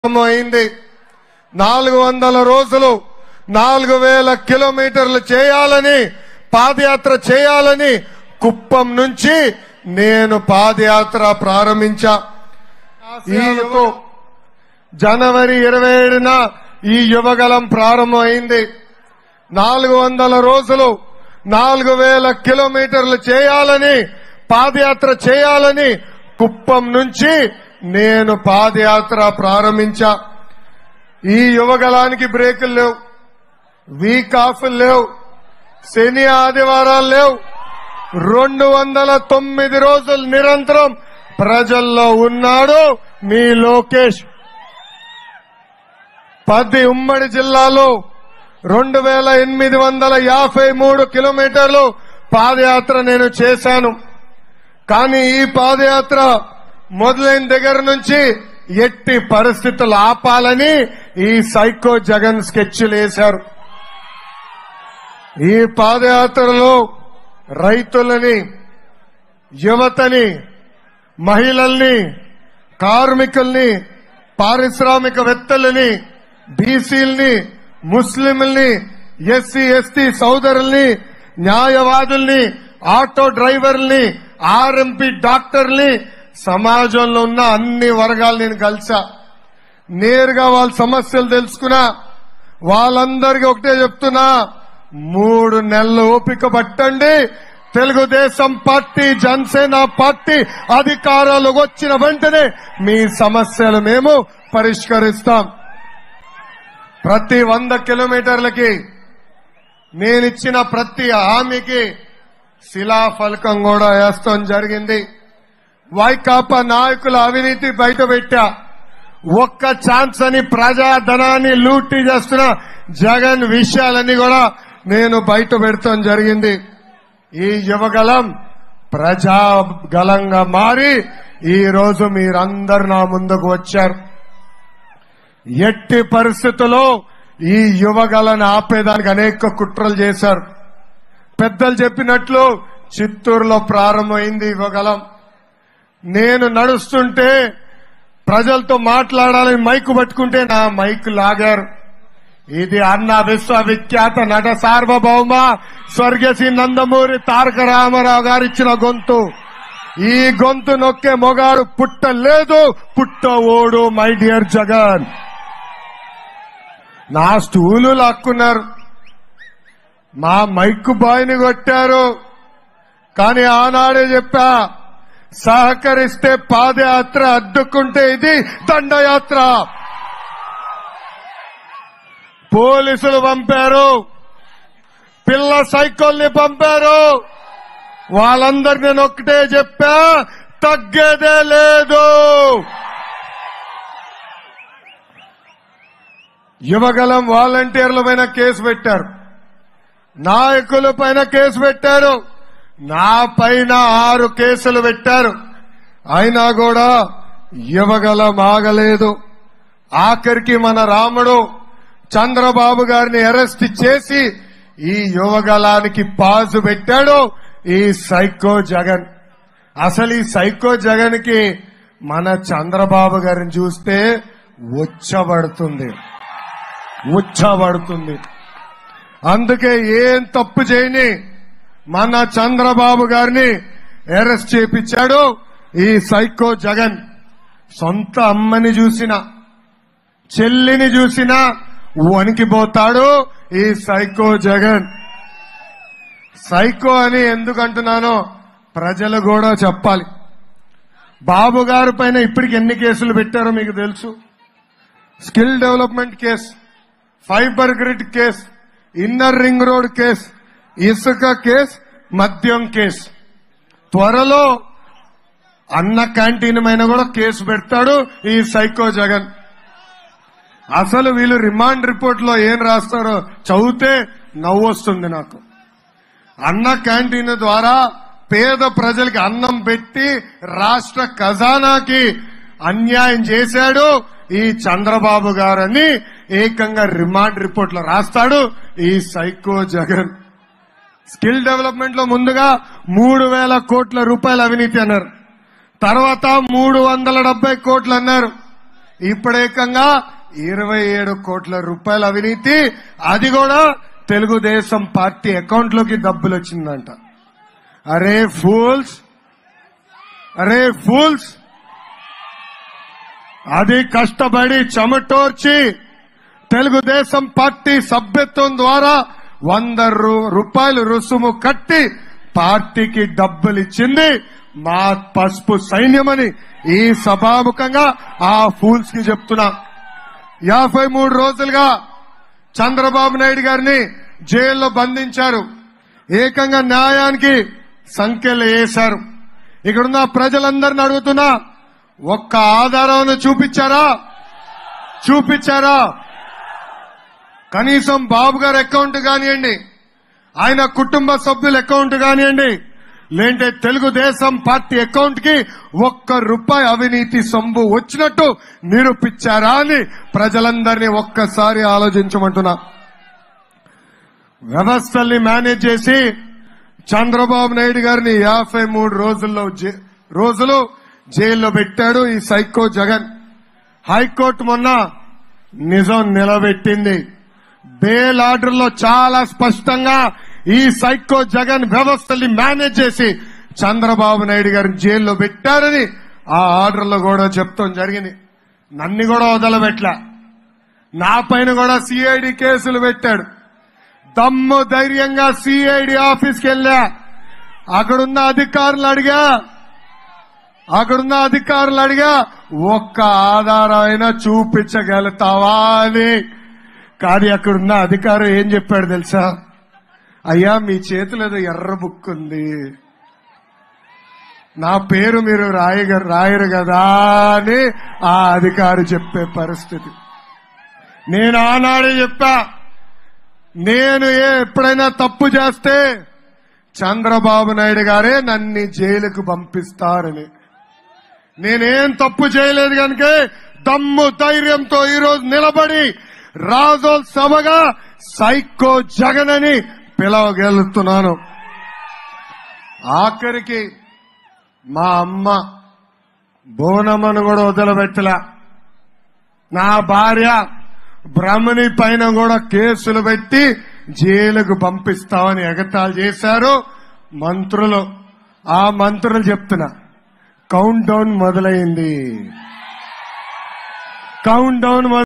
అయింది 400 రోజులు 4000 కిలోమీటర్లు చేయాలని పాదయాత్ర చేయాలని కుప్పం నుంచి నేను పాదయాత్ర ప్రారంభించా. ఈతో జనవరి 27న ఈ యువగలం ప్రారంభమైంది. 400 రోజులు 4000 కిలోమీటర్లు చేయాలని పాదయాత్ర చేయాలని కుప్పం నుంచి నేను పాదయాత్ర ప్రారంభించా. ఈ యువగలానికి బ్రేకులు లేవు, వీక్ ఆఫ్ లేవు, శని ఆదివారాలు లేవు. 209 రోజులు నిరంతరం ప్రజల్లో ఉన్నాడు మీ లోకేష్. 10 ఉమ్మడి జిల్లాలో 2853 కిలోమీటర్లు పాదయాత్ర నేను చేశాను. కానీ ఈ పాదయాత్ర మొదలైన దగ్గర నుంచి ఎట్టి పరిస్థితులు ఆపాలని ఈ సైకో జగన్ స్కెచ్లు వేశారు. ఈ పాదయాత్రలో రైతులని, యువతని, మహిళల్ని, కార్మికుల్ని, పారిశ్రామికవేత్తలని, బీసీల్ని, ముస్లింల్ని, ఎస్సీ ఎస్టీ సోదరుల్ని, న్యాయవాదుల్ని, ఆటో డ్రైవర్ల్ని, ఆర్ఎంపీ డాక్టర్ని, సమాజంలో ఉన్న అన్ని వర్గాలు నేను కలిసా. నేరుగా వాళ్ళ సమస్యలు తెలుసుకున్నా. వాళ్ళందరికీ ఒకటే చెప్తున్నా, 3 నెలలు ఓపిక పట్టండి. తెలుగుదేశం పార్టీ, జనసేన పార్టీ అధికారాలకు వచ్చిన వెంటనే మీ సమస్యలు మేము పరిష్కరిస్తాం. ప్రతి 100 కిలోమీటర్లకి నేనిచ్చిన ప్రతి హామీకి శిలాఫలకం కూడా వేస్తాం జరిగింది. వైకాపా నాయకుల అవినీతి బయటపెట్టా. ఒక్క ఛాన్స్ అని ప్రజాధనాన్ని లూటీ చేస్తున్న జగన్ విషయాలన్నీ కూడా నేను బయట పెడతాం జరిగింది. ఈ యువగలం ప్రజాగలంగా మారి ఈ రోజు మీరందరూ నా ముందుకు వచ్చారు. ఎట్టి పరిస్థితుల్లో ఈ యువగలను ఆపేదానికి అనేక కుట్రలు చేశారు. పెద్దలు చెప్పినట్లు చిత్తూరులో ప్రారంభమైంది యువగలం. నేను నడుస్తుంటే ప్రజలతో మాట్లాడాలని మైకు పట్టుకుంటే నా మైకు లాగారు. ఇది అన్న విశ్వవిఖ్యాత నట సార్వభౌమ స్వర్గశ్రీ నందమూరి తారక రామారావు గారు ఇచ్చిన గొంతు. ఈ గొంతు నొక్కే మొగాడు పుట్టలేదు, పుట్టవోడు మై డియర్ జగన్. నా స్టూలు లాక్కున్నారు, మా మైకు బాయ్ని కొట్టారు. కానీ ఆనాడే చెప్పా, సహకరిస్తే పాదయాత్ర, అడ్డుకుంటే ఇది దండయాత్ర. పోలీసులు పంపారు, పిల్ల సైకోల్ని పంపారు. వాళ్ళందరినీ నేను ఒక్కటే చెప్పా, తగ్గేదే లేదు. యువగలం వాలంటీర్ల పైన కేసు పెట్టారు, నాయకుల పైన కేసు పెట్టారు, నా పైన 6 కేసులు పెట్టారు. అయినా కూడా యువగలం ఆగలేదు. ఆఖరికి మన రాముడు చంద్రబాబు గారిని అరెస్ట్ చేసి ఈ యువగలానికి పాజు పెట్టాడు ఈ సైకో జగన్. అసలు ఈ సైకో జగన్ కి మన చంద్రబాబు గారిని చూస్తే ఉచ్చబడుతుంది. అందుకే ఏం తప్పు చేయని మన చంద్రబాబు గారిని అరెస్ట్ చేపించాడు ఈ సైకో జగన్. సొంత అమ్మని చూసినా, చెల్లిని చూసినా వణికిపోతాడు ఈ సైకో జగన్. సైకో అని ఎందుకంటున్నానో ప్రజలు కూడా చెప్పాలి. బాబు గారి పైన ఇప్పటికి ఎన్ని కేసులు పెట్టారో మీకు తెలుసు. స్కిల్ డెవలప్మెంట్ కేసు, ఫైబర్ గ్రిడ్ కేసు, ఇన్నర్ రింగ్ రోడ్ కేసు, ఇసుక కేసు, మద్యం కేసు. త్వరలో అన్న క్యాంటీన్ పైన కూడా కేసు పెడతాడు ఈ సైకో జగన్. అసలు వీళ్ళు రిమాండ్ రిపోర్ట్ లో ఏం రాస్తారో చదివితే నవ్వొస్తుంది నాకు. అన్న క్యాంటీన్ ద్వారా పేద ప్రజలకి అన్నం పెట్టి రాష్ట్ర ఖజానాకి అన్యాయం చేశాడు ఈ చంద్రబాబు గారని ఏకంగా రిమాండ్ రిపోర్ట్ లో రాస్తాడు ఈ సైకో జగన్. స్కిల్ డెవలప్మెంట్ లో ముందుగా 3000 కోట్ల రూపాయల అవినీతి అన్నారు, తర్వాత 370 కోట్లు అన్నారు. ఇప్పుడేకంగా 27 కోట్ల రూపాయల అవినీతి, అది కూడా తెలుగుదేశం పార్టీ అకౌంట్ లోకి డబ్బులు వచ్చిందంట. అరే ఫూల్స్, అరే ఫూల్స్, అది కష్టపడి చెమటోర్చి తెలుగుదేశం పార్టీ సభ్యత్వం ద్వారా 100 రూపాయలు రుసుము కట్టి పార్టీకి డబ్బులు ఇచ్చింది మా పసుపు సైన్యమని ఈ సభాముఖంగా ఆ ఫూల్స్ కి చెప్తున్నా. 53 రోజులుగా చంద్రబాబు నాయుడు గారిని జైల్లో బంధించారు. ఏకంగా న్యాయానికి సంఖ్యలు వేశారు. ఇక్కడున్న ప్రజలందరిని అడుగుతున్నా, ఒక్క ఆధారాన్ని చూపించారా? కనీసం బాబు గారి అకౌంట్ కానివ్వండి, ఆయన కుటుంబ సభ్యుల అకౌంట్ కానివ్వండి, లేంటే తెలుగుదేశం పార్టీ అకౌంట్ కి 1 రూపాయి అవినీతి సొమ్ము వచ్చినట్టు నిరూపించారా అని ప్రజలందరినీ ఒక్కసారి ఆలోచించమంటున్నా. వ్యవస్థల్ని మేనేజ్ చేసి చంద్రబాబు నాయుడు గారిని 53 రోజులు జైల్లో పెట్టాడు ఈ సైకో జగన్. హైకోర్టు మొన్న నిజం నిలబెట్టింది. బెయిల్ ఆర్డర్లో చాలా స్పష్టంగా ఈ సైకో జగన్ వ్యవస్థల్ని మేనేజ్ చేసి చంద్రబాబు నాయుడు గారిని జైల్లో పెట్టారని ఆ ఆర్డర్లో కూడా చెప్తాం జరిగింది. నన్ను కూడా వదలబెట్లా, నా పైన కూడా సిఐడి కేసులు పెట్టాడు. దమ్ము ధైర్యంగా సిఐడి ఆఫీస్కి వెళ్ళా. అక్కడున్న అధికారులు అడిగా ఒక్క ఆధారం అయినా చూపించగలుగుతావా అని. కానీ అక్కడున్న అధికారి ఏం చెప్పాడు తెలుసా? అయ్యా, మీ చేతిలో ఏదో ఎర్ర బుక్ ఉంది, నా పేరు మీరు రాయరు కదా అని ఆ అధికారి చెప్పే పరిస్థితి. నేను ఆనాడే చెప్పా, నేను ఎప్పుడైనా తప్పు చేస్తే చంద్రబాబు నాయుడు గారే నన్ను జైలుకు పంపిస్తారని. నేనేం తప్పు చేయలేదు కనుక దమ్ము ధైర్యంతో ఈరోజు నిలబడి రాజోత్సవగా సైకో జగన్ అని పిలవగలుగుతున్నాను. ఆఖరికి మా అమ్మ బోనమ్మను కూడా వదిలిపెట్టలే. నా భార్య బ్రహ్మణి పైన కూడా కేసులు పెట్టి జైలుకు పంపిస్తామని ఎగతాళి చేశారు మంత్రులు. ఆ మంత్రులు చెప్తున్నా, కౌంట్ డౌన్ మొదలైంది.